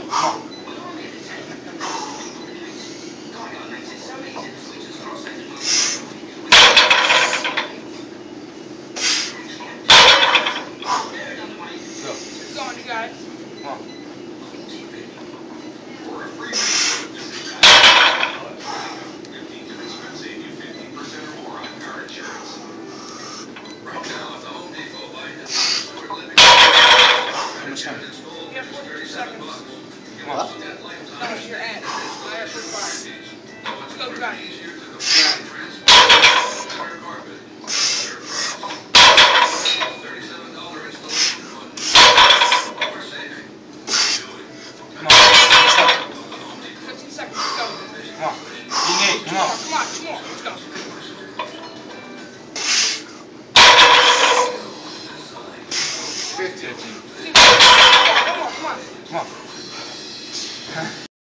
Guys. Come on. How much time? You have 42 seconds. Come on. No, you're at. I have 45. Let's go, guys. Come on. 15 seconds. Let's go. Come on. Being 8. Come on. Come on. 2 more. Let's go. 15. Come on. Come on. Come on.